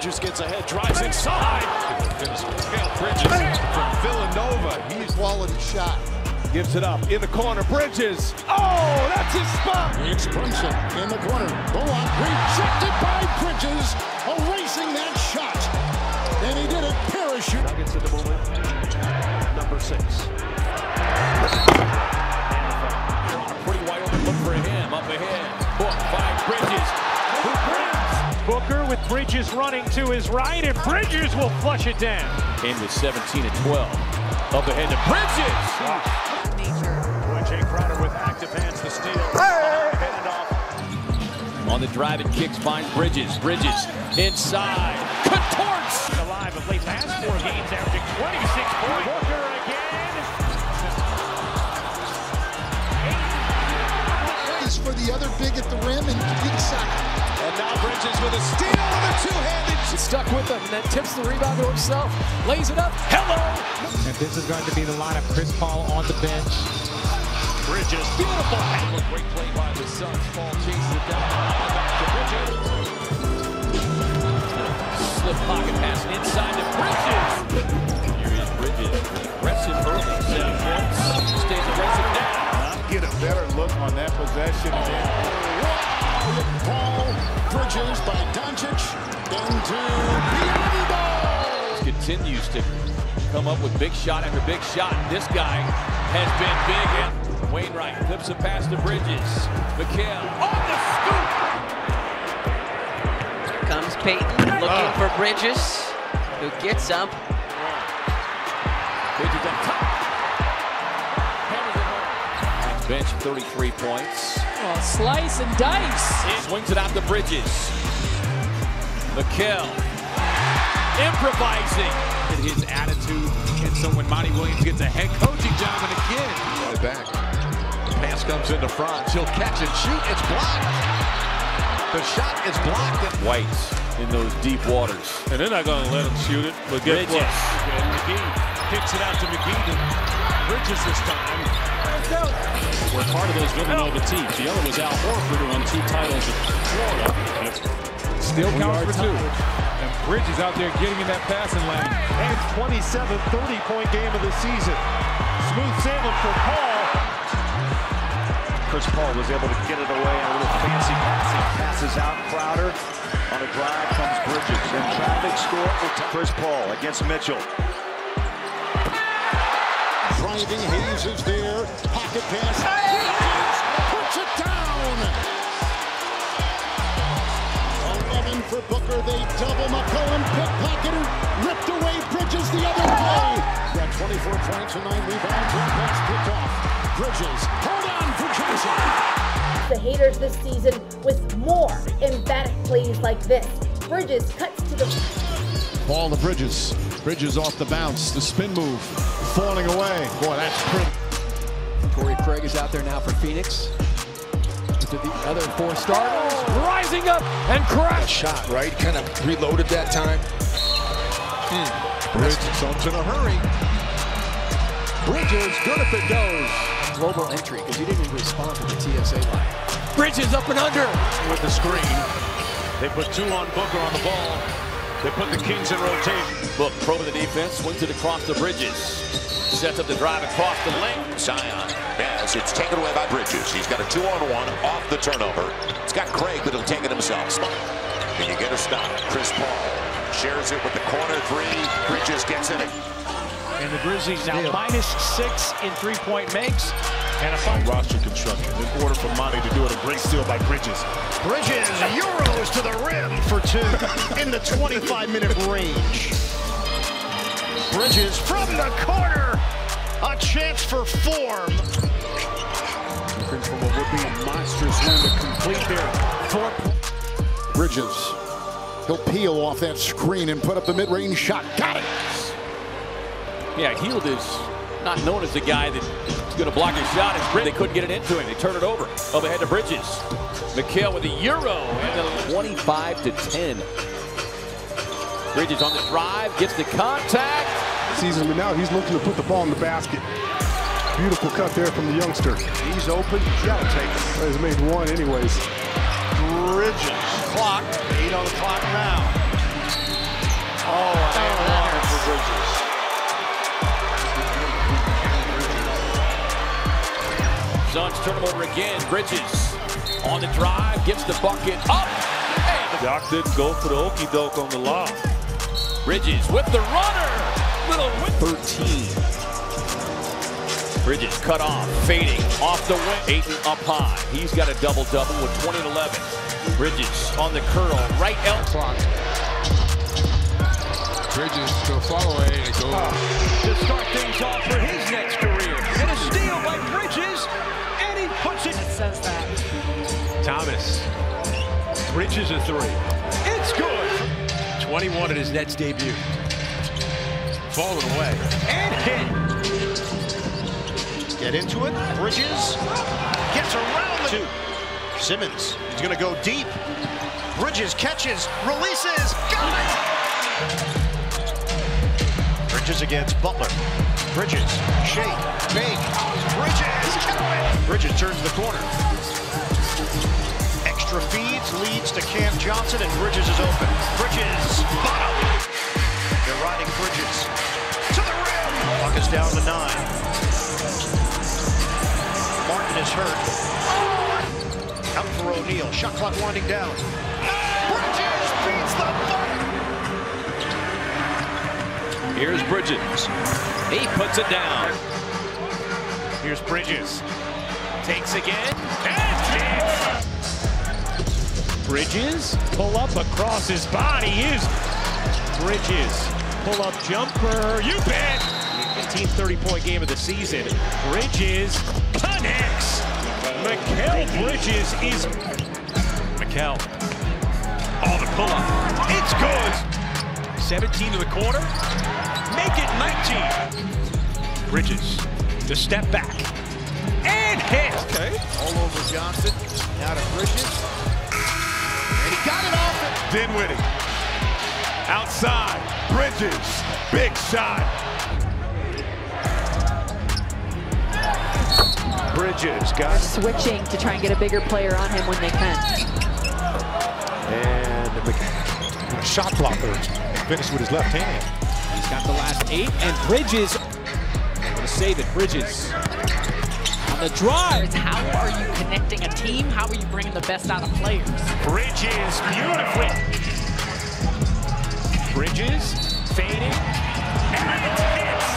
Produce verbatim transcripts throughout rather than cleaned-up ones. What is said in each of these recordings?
Bridges gets ahead, drives inside. Bridges from Villanova. He's quality shot. Gives it up in the corner. Bridges. Oh, that's his spot. It's Brunson in the corner. Bullock rejected by Bridges, erasing that shot. And he did it parachute. Nuggets in the movement. Number six. Pretty wide open look for him. Up ahead. Book by Bridges. Who brings? Booker with Bridges running to his right, and Bridges will flush it down. Kane with seventeen and twelve. Up ahead to Bridges. Wow. Boy, Jay Crowder with active hands to steal. Headed off. On the drive and kicks finds Bridges. Bridges inside. Contorts. Alive of late past four games, averaging twenty-six points. Booker again. Is for the other big at the rim and big side. And now Bridges with a steal and a two-handed. Stuck with him, and then tips the rebound to himself. Lays it up. Hello. And this is going to be the lineup. Chris Paul on the bench. Bridges, beautiful. Great play by the Suns. Paul chases it down. Back to Bridges. Slip pocket pass inside to Bridges. Here is Bridges. Aggressive early. Seven points. Stays aggressive now. Get a better look on that possession. Paul Bridges by Doncic into Biyombo. Continues to come up with big shot after big shot. This guy has been big. Wainwright clips a pass to Bridges. McHale on the scoop. Here comes Payton looking oh. for Bridges, who gets up. Bridges up top. Hammers it home. Bench thirty-three points. Oh, slice and dice. He swings it out to Bridges. McHale improvising. His attitude, and so when Monty Williams gets a head coaching job and again. Right back. The pass comes into front. He'll catch and shoot. It's blocked. The shot is blocked. White in those deep waters. And they're not going to let him shoot it. But guess Bridges. what? And McGee kicks it out to McGee to Bridges this time. We're part of those Villanova teams. The other was Al Horford, who won two titles at Florida. Still counts for two. And Bridges out there getting in that passing lane. And twenty-seven thirty-point game of the season. Smooth sailing for Paul. Chris Paul was able to get it away on a little fancy passing. Passes out Crowder. On a drive comes Bridges. And traffic score for Chris Paul against Mitchell. Driving, Hayes is there. Pocket pass. Bridges puts it down. eleven for Booker. They double McCollum. Pickpocketed. Ripped away Bridges the other way. Got twenty-four points and nine rebounds. One pass picked off. Bridges. Hold on for Johnson. The haters this season with more emphatic plays like this. Bridges cuts to the Ball to Bridges. Bridges off the bounce. The spin move. Falling away. Boy, that's pretty. Corey Craig is out there now for Phoenix. To the other four starters. Rising up and crash. Shot, right? Kind of reloaded that time. Hmm. Bridges in a hurry. Bridges, good if it goes. Global entry, because he didn't even respond to the T S A line. Bridges up and under. With the screen. They put two on Booker on the ball. They put the Kings in rotation. Book pro to the defense, swings it across the Bridges. Sets up the drive across the lane. Zion, as it's taken away by Bridges. He's got a two-on-one off the turnover. It's got Craig, but he'll take it himself. Can you get a stop? Chris Paul shares it with the corner three. Bridges gets in it. And the Grizzlies now minus six in three-point makes. And a fun Roster construction in order for Monty to do it. A great steal by Bridges. Bridges, Euros to the rim for two in the twenty-five minute range. Bridges from the corner. A chance for form. Looking for what would be a monstrous win to complete their four. Bridges. He'll peel off that screen and put up the mid-range shot. Got it. Yeah, Hield is not known as the guy that's going to block a shot. And they couldn't get it into him. They turn it over. Up ahead to Bridges. McHale with a Euro and a twenty-five to ten. Bridges on the drive, gets the contact. Season, but now he's looking to put the ball in the basket. Beautiful cut there from the youngster. He's open. You gotta take it. Well, he's made one anyways. Bridges. Clock. Eight on the clock now. turn him over again. Bridges on the drive, gets the bucket up. Doc didn't go for the okie doke on the lob. Bridges with the runner. Little with thirteen. Bridges cut off, fading off the wing. Ayton up high. He's got a double-double with twenty and eleven. Bridges on the curl, right elbow. Bridges to a fall away and go. Uh, to start things off for his next career. And a steal by Bridges, and he puts it. It says that. Thomas. Bridges a three. It's good. twenty-one at his Nets debut. Falling away. And hit. Get into it. Bridges gets around the two. Simmons is going to go deep. Bridges catches, releases, got it! Bridges against Butler. Bridges, shake, fake. Bridges, count it! Bridges turns the corner. Extra feeds, leads to Cam Johnson, and Bridges is open. Bridges, bottom. They're riding Bridges to the rim. Clock is down to nine. Martin is hurt. Out for O'Neal. Shot clock winding down. Bridges beats the button. Here's Bridges. He puts it down. Here's Bridges. Takes again. And Bridges, pull up across his body is Bridges. Pull up jumper, you bet. fifteen thirty point game of the season. Bridges connects. Mikal Bridges is Mikal. Oh, the pull up. It's good. seventeen to the corner. Make it nineteen. Bridges, the step back. And hit. Okay. All over Johnson. Now to Bridges. And he got it off it. Dinwiddie. Outside. Bridges. Big shot. Bridges got switching to try and get a bigger player on him when they can. And the shot blocker finished with his left hand. He's got the last eight, and Bridges able to save it. Bridges on the drive. How are you connecting a team? How are you bringing the best out of players? Bridges beautifully. Bridges fading. And it hits.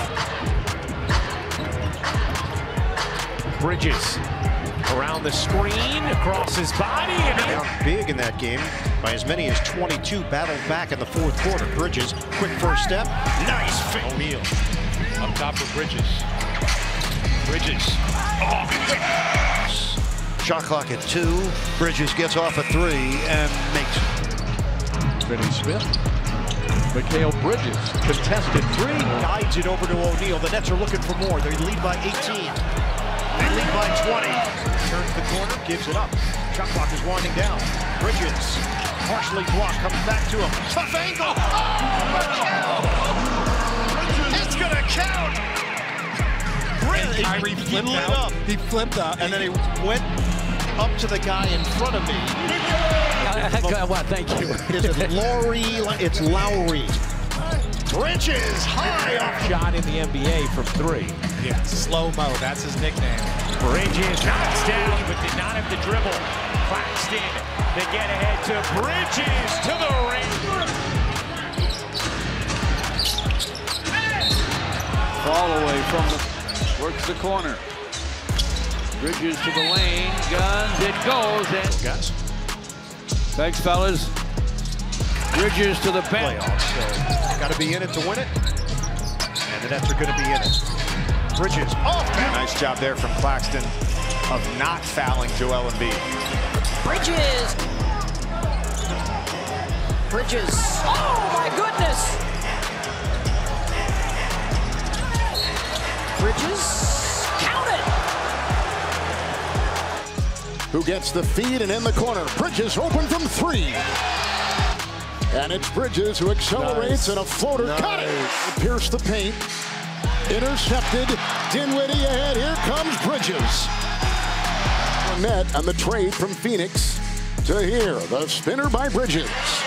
Bridges around the screen, across his body. And down big in that game by as many as twenty-two. Battled back in the fourth quarter. Bridges, quick first step. Nice fake. O'Neal up top for Bridges. Bridges. Oh, yes. Shot clock at two. Bridges gets off a three and makes it. Finney Smith. Mikal Bridges. Contested three. Guides it over to O'Neal. The Nets are looking for more. They lead by eighteen. They lead by twenty. Turns the corner, gives it up. Shot clock is winding down. Bridges, partially blocked, comes back to him. Tough angle. Oh, it's gonna count. Bridges, Kyrie flipped lit out. Up. He flipped out, and then he went up to the guy in front of me. What? Thank you. Is it Lowry? It's Lowry. Bridges high off. shot in the N B A from three. Yeah, slow-mo, that's his nickname. Bridges knocks down, but did not have the dribble. Claxton, they get ahead to Bridges to the ring. Fall away from the, works the corner. Bridges to the lane, guns, it goes, and Guys. Thanks, fellas. Bridges to the bench. Playoffs, so got to be in it to win it. And the Nets are going to be in it. Bridges off. Nice job there from Claxton of not fouling Joel Embiid. Bridges. Bridges. Oh my goodness. Bridges. Count it. Who gets the feed and in the corner. Bridges open from three. And it's Bridges who accelerates, nice. And a floater. Nice. Got it. Pierced the paint. Intercepted. Dinwiddie ahead. Here comes Bridges. Net on the trade from Phoenix to here. The spinner by Bridges.